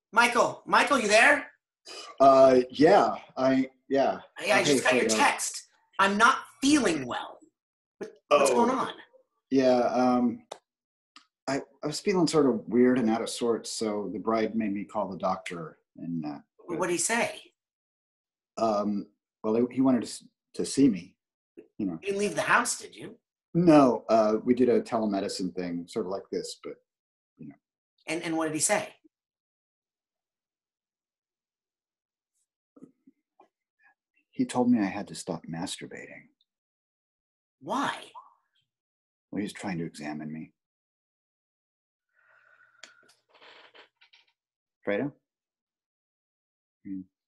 Michael, you there? Yeah. I Hey, just got your Fredo. text. I'm not feeling well. What's going on? Yeah. I was feeling sort of weird and out of sorts, so the bride made me call the doctor. And What did he say? well, he wanted to see me. You didn't leave the house, did you? No, we did a telemedicine thing, sort of like this, but And what did he say? he told me I had to stop masturbating. Why? Well, he's trying to examine me. Fredo?